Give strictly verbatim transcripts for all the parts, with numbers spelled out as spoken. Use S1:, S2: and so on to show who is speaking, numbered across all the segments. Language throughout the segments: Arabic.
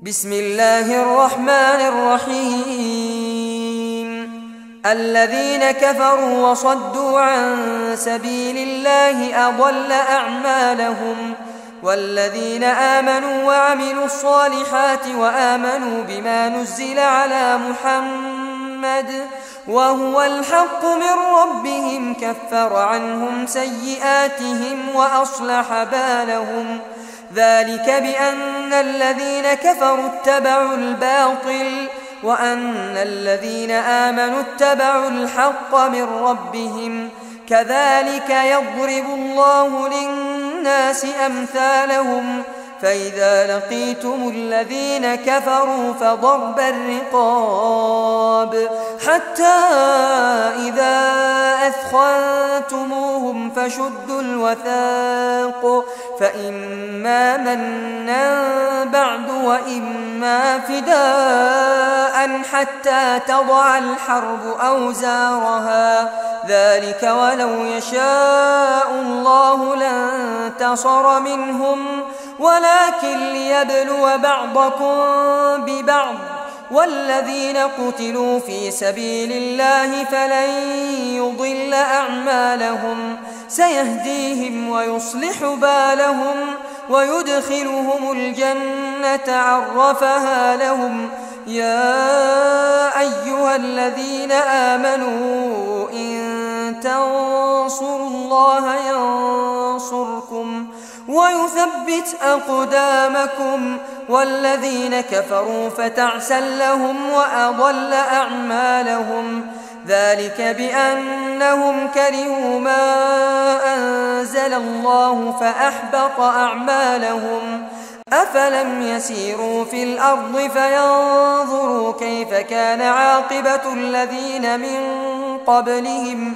S1: بسم الله الرحمن الرحيم الذين كفروا وصدوا عن سبيل الله أضل أعمالهم والذين آمنوا وعملوا الصالحات وآمنوا بما نزل على محمد وهو الحق من ربهم كفر عنهم سيئاتهم وأصلح بالهم ذلك بأن الذين كفروا اتبعوا الباطل وأن الذين آمنوا اتبعوا الحق من ربهم كذلك يضرب الله للناس أمثالهم فإذا لقيتم الذين كفروا فضرب الرقاب حتى إذا أثخنتموهم فشدوا الوثاق فإما منا بعد وإما فداء حتى تضع الحرب أوزارها ذلك ولو يشاء الله لانتصر منهم ولكن ليبلو بعضكم ببعض والذين قتلوا في سبيل الله فلن يضل أعمالهم سيهديهم ويصلح بالهم ويدخلهم الجنة عرفها لهم يا أيها الذين آمنوا إن تنصروا الله ينصركم ويثبت أقدامكم والذين كفروا فتعسا لهم وأضل أعمالهم ذلك بأنهم كرهوا ما أنزل الله فأحبط أعمالهم أفلم يسيروا في الأرض فينظروا كيف كان عاقبة الذين من قبلهم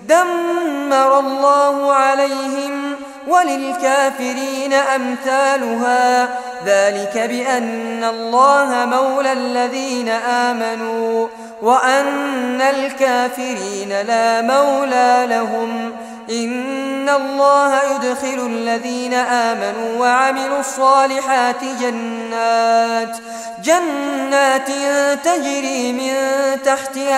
S1: دمر الله عليهم وللكافرين أمثالها ذلك بأن الله مولى الذين آمنوا وأن الكافرين لا مولى لهم إن الله يدخل الذين آمنوا وعملوا الصالحات جنات جنات تجري من تحتها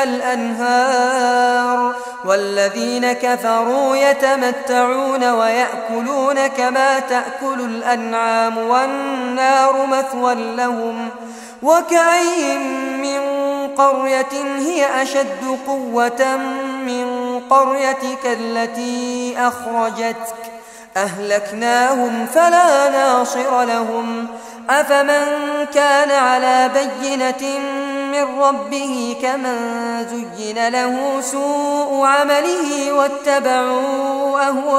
S1: الأنهار والذين كفروا يتمتعون ويأكلون كما تأكل الأنعام والنار مثوى لهم وكأين من قرية هي أشد قوة من قريتك التي أخرجتك أهلكناهم فلا ناصر لهم أفمن كان على بينة من ربه كمن زين له سوء عمله واتبعوا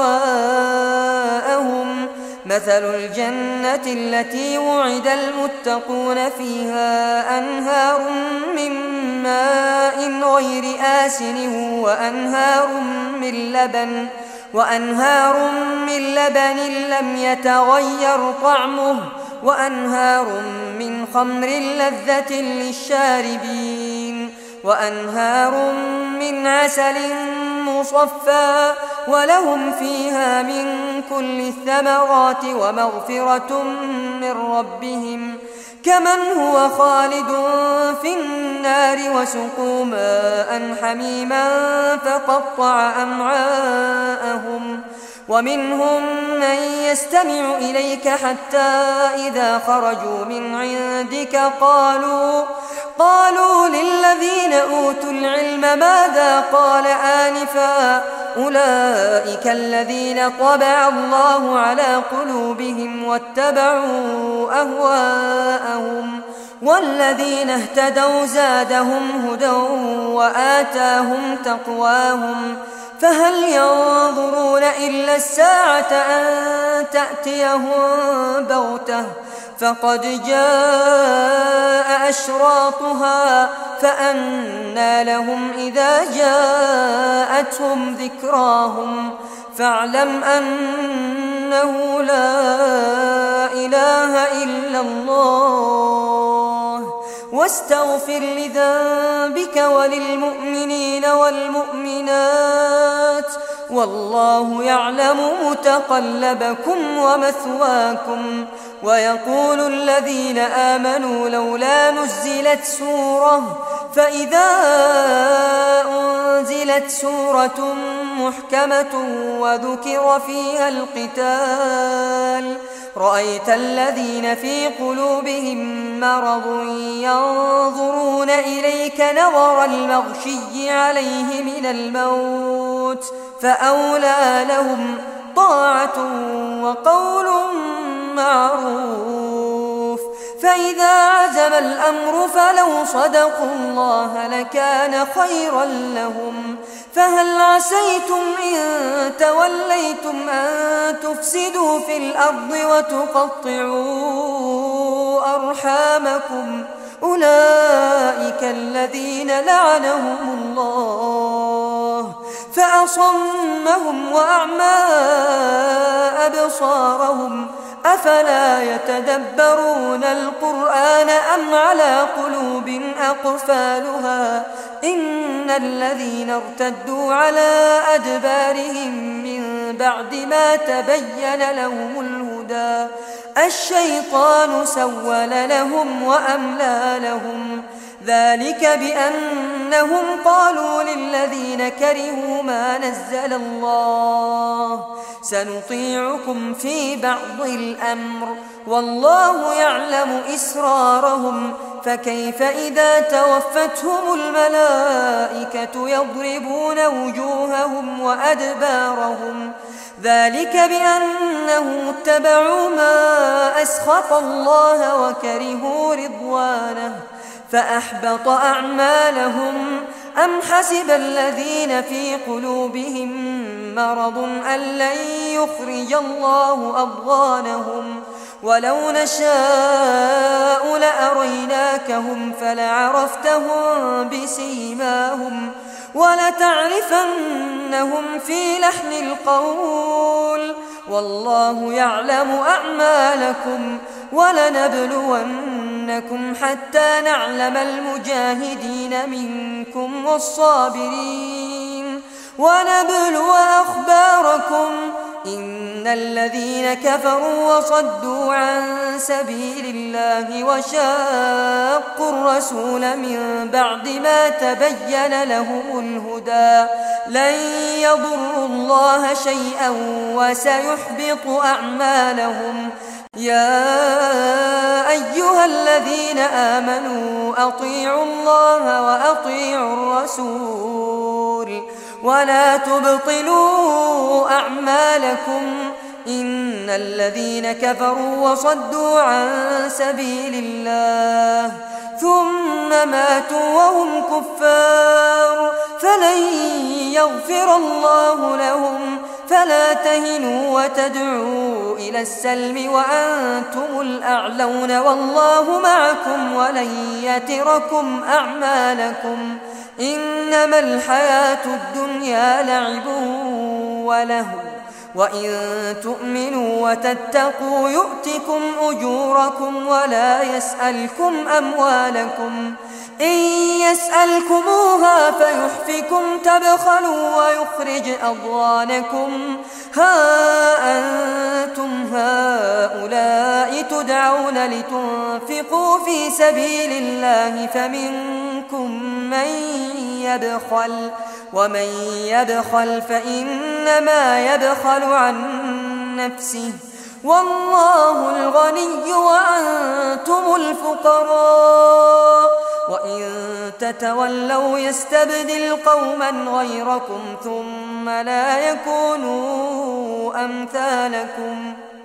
S1: أهواءهم مثل الجنة التي وعد المتقون فيها أنهار من ماء غير آسن وأنهار من لبن وأنهار من لبن لم يتغير طعمه وأنهار من خمر لذة للشاربين وأنهار من عسل مصفى ولهم فيها من كل الثمرات ومغفرة من ربهم كمن هو خالد في النار وسقوا ماء حميما فقطع أمعاءهم ومنهم من يستمع إليك حتى إذا خرجوا من عندك قالوا قالوا للذين أوتوا العلم ماذا قال آنفا أولئك الذين طبع الله على قلوبهم واتبعوا أهواءهم والذين اهتدوا زادهم هدى وآتاهم تقواهم فهل ينظرون إلا الساعة أن تأتيهم بغتة فقد جاء أشراطها فأنى لهم إذا جاءتهم ذكراهم فاعلم أنه لا إله إلا الله واستغفر لذنبك وللمؤمنين والمؤمنات والله يعلم متقلبكم ومثواكم ويقول الذين آمنوا لولا نزلت سورة فإذا أنزلت سورة محكمة وذكر فيها القتال رأيت الذين في قلوبهم مرض ينظرون إليك نظر المغشي عليه من الموت فأولى لهم طاعة وقول معروف فإذا عزم الأمر فلو صدقوا الله لكان خيرا لهم فهل عسيتم إن توليتم أن تفسدوا في الأرض وتقطعوا أرحامكم أولئك الذين لعنهم الله فأصمهم وأعمى أبصارهم أفلا يتدبرون القرآن أم على قلوب أقفالها إن الذين ارتدوا على أدبارهم من بعد ما تبين لهم الهدى الشيطان سول لهم وأملى لهم ذلك بأنهم قالوا للذين كرهوا ما نزل الله سنطيعكم في بعض الأمر والله يعلم إسرارهم فكيف إذا توفتهم الملائكة يضربون وجوههم وأدبارهم ذلك بأنهم اتبعوا ما أسخط الله وكرهوا رضوانه فأحبط أعمالهم أم حسب الذين في قلوبهم مرض أن لن يخرج الله أضغانهم ولو نشاء لأريناكهم فلعرفتهم بسيماهم ولتعرفنهم في لحن القول والله يعلم أعمالكم ولنبلونكم حتى نعلم المجاهدين منكم والصابرين ونبلو أخباركم إن الذين كفروا وصدوا عن سبيل الله وشاقوا الرسول من بعد ما تبين لهم الهدى لن يضروا الله شيئا وسيحبط أعمالهم يا أيها الذين آمنوا أطيعوا الله وأطيعوا الرسول ولا تبطلوا أعمالكم إن الذين كفروا وصدوا عن سبيل الله ثم ماتوا وهم كفار فلن يغفر الله لهم فلا تهنوا وتدعوا إلى السلم وأنتم الأعلون والله معكم ولن يتركم أعمالكم إنما الحياة الدنيا لعب ولهو وإن تؤمنوا وتتقوا يؤتكم أجوركم ولا يسألكم أموالكم إن يسألكموها فيحفكم تبخلوا ويخرج أضغانكم ها أنتم هؤلاء تدعون لتنفقوا في سبيل الله فمنكم من يبخل ومن يبخل فإنما يبخل عن نفسه والله الغني وأنتم الفقراء وإن تتولوا يستبدل قوما غيركم ثم لا يكونوا أمثالكم